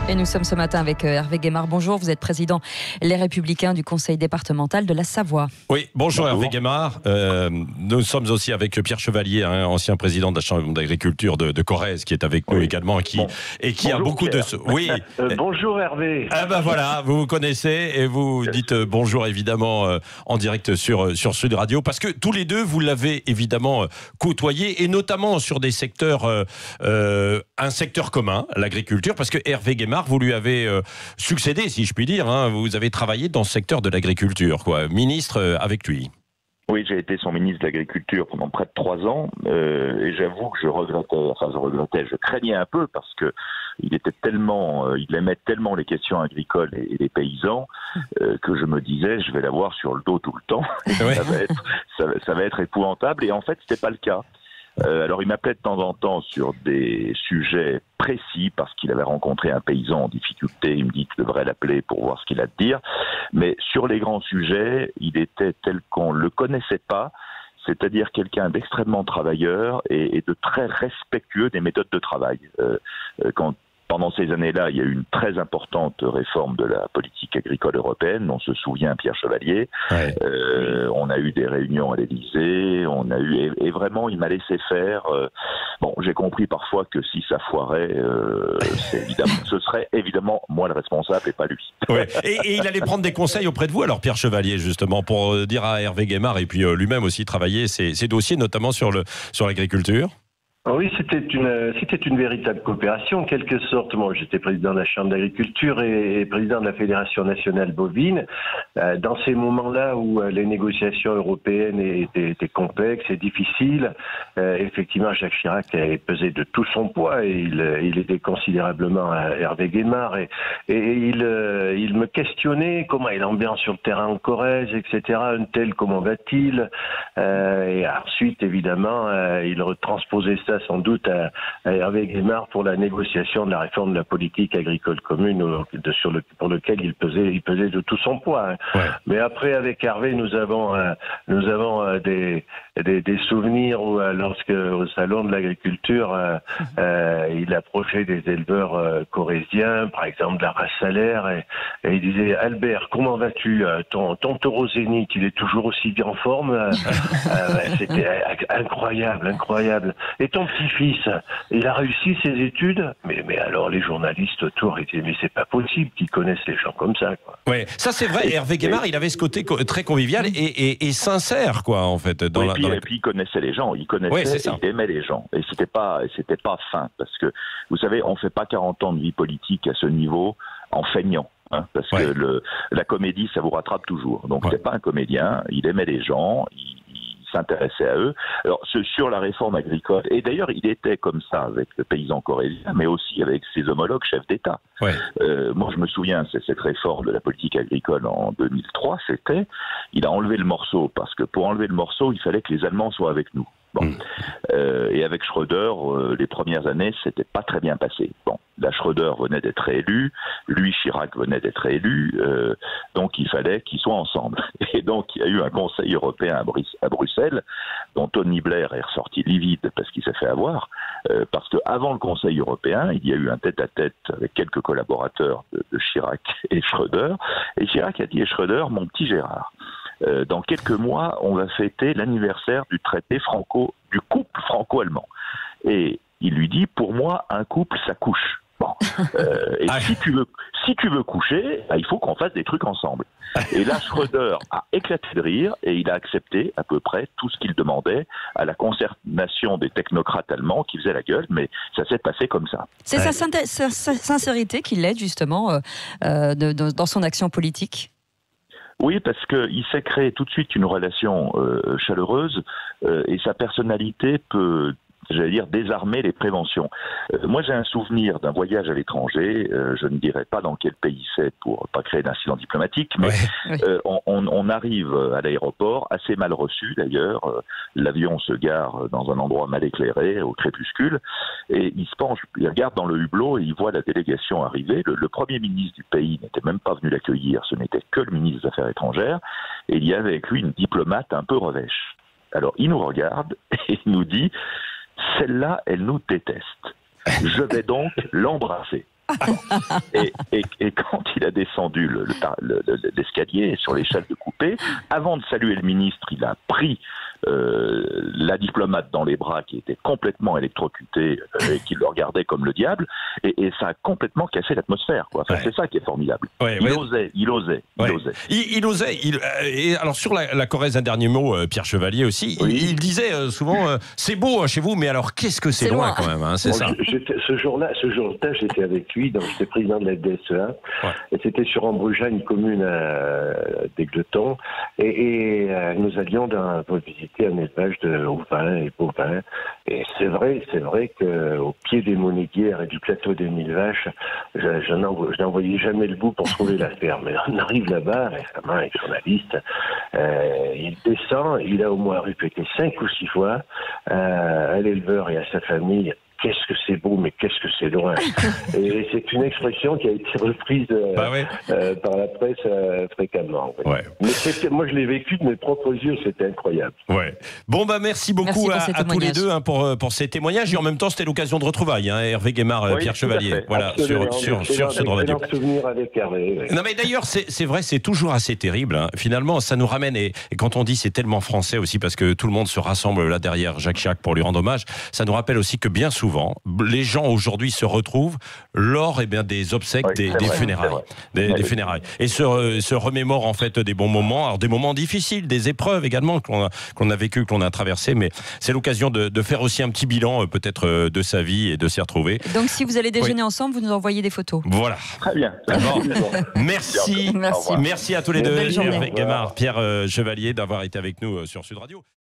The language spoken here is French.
Et nous sommes ce matin avec Hervé Guémard. Bonjour, vous êtes président Les Républicains du conseil départemental de la Savoie. Oui, bonjour Hervé Guémard. Nous sommes aussi avec Pierre Chevalier, ancien président de la Chambre d'agriculture de Corrèze, qui est avec nous également et qui bonjour, a beaucoup Pierre. de... Oui. Bonjour Hervé. Ah ben voilà, vous connaissez et vous dites bonjour évidemment en direct sur Sud Radio, parce que tous les deux, vous l'avez évidemment côtoyé, et notamment sur des secteurs, un secteur commun, l'agriculture, parce que Hervé Guémard, vous lui avez succédé, si je puis dire, vous avez travaillé dans ce secteur de l'agriculture, ministre avec lui. Oui, j'ai été son ministre de l'Agriculture pendant près de 3 ans, et j'avoue que je craignais un peu, parce que il aimait tellement les questions agricoles et les paysans, que je me disais, je vais l'avoir sur le dos tout le temps, ça va être épouvantable, et en fait, c'était pas le cas. Alors il m'appelait de temps en temps sur des sujets précis parce qu'il avait rencontré un paysan en difficulté. Il me dit que je devrais l'appeler pour voir ce qu'il a à dire. Mais sur les grands sujets, il était tel qu'on le connaissait pas, c'est-à-dire quelqu'un d'extrêmement travailleur et de très respectueux des méthodes de travail. Pendant ces années-là, il y a eu une très importante réforme de la politique agricole européenne. On se souvient, Pierre Chevalier. Ouais. On a eu des réunions à l'Élysée. Et vraiment, il m'a laissé faire. Bon, j'ai compris parfois que si ça foirait, ce serait évidemment moi le responsable et pas lui. Ouais. Et il allait prendre des conseils auprès de vous, alors Pierre Chevalier, justement, pour dire à Hervé Guémard, et puis lui-même aussi travailler ses dossiers, notamment sur l'agriculture. Oui, c'était une véritable coopération, en quelque sorte. Moi, j'étais président de la Chambre d'agriculture et président de la Fédération nationale bovine. Dans ces moments-là où les négociations européennes étaient complexes et difficiles, effectivement, Jacques Chirac avait pesé de tout son poids et il aidait considérablement Hervé Guémard. Et il me questionnait comment est l'ambiance sur le terrain en Corrèze, etc. Un tel, comment va-t-il? Et ensuite, évidemment, il retransposait ça sans doute à Hervé Guémard pour la négociation de la réforme de la politique agricole commune pour lequel il pesait de tout son poids. Ouais. Mais après, avec Hervé, nous avons des souvenirs où, lorsque au salon de l'agriculture, il approchait des éleveurs corréziens, par exemple de la race salaire, et il disait: Albert, comment vas-tu? Ton taureau Zénith, il est toujours aussi bien en forme. C'était incroyable. Et ton petit-fils, il a réussi ses études, mais alors les journalistes autour étaient, mais c'est pas possible qu'ils connaissent les gens comme ça, quoi. Ouais, ça c'est vrai. Hervé Guémard, il avait ce côté très convivial et sincère, quoi, en fait. Et puis il connaissait les gens, il aimait les gens, et c'était pas fin, parce que vous savez, on fait pas 40 ans de vie politique à ce niveau en feignant. Parce que la comédie, ça vous rattrape toujours. Donc c'est pas un comédien, il aimait les gens, il s'intéressait à eux. Alors sur la réforme agricole, et d'ailleurs il était comme ça avec le paysan corrézien, mais aussi avec ses homologues chefs d'État. Ouais. Moi je me souviens, c'est cette réforme de la politique agricole en 2003, il a enlevé le morceau, parce que pour enlever le morceau, il fallait que les Allemands soient avec nous. Bon. Et avec Schröder, les premières années, c'était pas très bien passé. Bon, là, Schröder venait d'être élu, lui, Chirac venait d'être élu, donc il fallait qu'ils soient ensemble. Et donc, il y a eu un Conseil européen à Bruxelles, dont Tony Blair est ressorti livide parce qu'il s'est fait avoir, parce qu'avant le Conseil européen, il y a eu un tête-à-tête avec quelques collaborateurs de Chirac et Schröder, et Chirac a dit à Schröder: mon petit Gérard, dans quelques mois, on va fêter l'anniversaire du couple franco-allemand. Et il lui dit: pour moi, un couple, ça couche. Bon. Et si tu veux coucher, il faut qu'on fasse des trucs ensemble. Et là, Schröder a éclaté de rire et il a accepté à peu près tout ce qu'il demandait, à la consternation des technocrates allemands qui faisaient la gueule, mais ça s'est passé comme ça. C'est sa sincérité qui l'aide justement dans son action politique. Oui, parce qu'il s'est créé tout de suite une relation chaleureuse et sa personnalité peut, j'allais dire, désarmer les préventions. Moi, j'ai un souvenir d'un voyage à l'étranger, je ne dirais pas dans quel pays c'est pour pas créer d'incident diplomatique, mais on arrive à l'aéroport, assez mal reçu d'ailleurs, l'avion se gare dans un endroit mal éclairé, au crépuscule, et il se penche, il regarde dans le hublot et il voit la délégation arriver. Le premier ministre du pays n'était même pas venu l'accueillir, ce n'était que le ministre des Affaires étrangères, et il y avait avec lui une diplomate un peu revêche. Alors il nous regarde et il nous dit: celle-là, elle nous déteste. Je vais donc l'embrasser. Et quand il a descendu l'escalier sur l'échelle de coupé, avant de saluer le ministre, il a pris la diplomate dans les bras qui était complètement électrocutée et qui le regardait comme le diable, et ça a complètement cassé l'atmosphère, quoi. Enfin, c'est ça qui est formidable. Il osait. Et alors sur la Corrèze, un dernier mot, Pierre Chevalier aussi, il disait souvent c'est beau chez vous, mais alors qu'est-ce que c'est loin quand même, hein, c'est ça. Ce jour-là, j'étais avec lui, donc j'étais président de la DSEA, et c'était sur Ambruja, une commune d'Aigleton, et nous allions visiter un élevage de ovins et bovins. Et c'est vrai qu'au pied des Monéguières et du plateau des Mille Vaches, je n'en voyais jamais le bout pour trouver la ferme. Et on arrive là-bas, récemment, avec journaliste, il descend, il a au moins répété 5 ou 6 fois à l'éleveur et à sa famille: qu'est-ce que c'est beau, mais qu'est-ce que c'est loin. Et c'est une expression qui a été reprise par la presse fréquemment. Mais moi, je l'ai vécu de mes propres yeux, c'était incroyable. Bon, merci beaucoup à tous les deux pour ces témoignages. Et en même temps, c'était l'occasion de retrouvailles, hein, Hervé Guémard, Pierre Chevalier. Voilà, sur Sud Radio. Souvenir avec Hervé. Non, mais d'ailleurs, c'est vrai, c'est toujours assez terrible. Hein. Finalement, ça nous ramène, et quand on dit c'est tellement français aussi, parce que tout le monde se rassemble là derrière Jacques Chirac pour lui rendre hommage, ça nous rappelle aussi que bien souvent, les gens aujourd'hui se retrouvent lors des obsèques, des funérailles. Des funérailles. Et se remémorent en fait des bons moments, alors des moments difficiles, des épreuves également qu'on a vécues, qu'on a traversées, mais c'est l'occasion de faire aussi un petit bilan peut-être de sa vie et de s'y retrouver. Donc si vous allez déjeuner ensemble, vous nous envoyez des photos. Voilà. Très bien. Merci à tous les deux, Hervé Guémard, Pierre Chevalier, d'avoir été avec nous sur Sud Radio.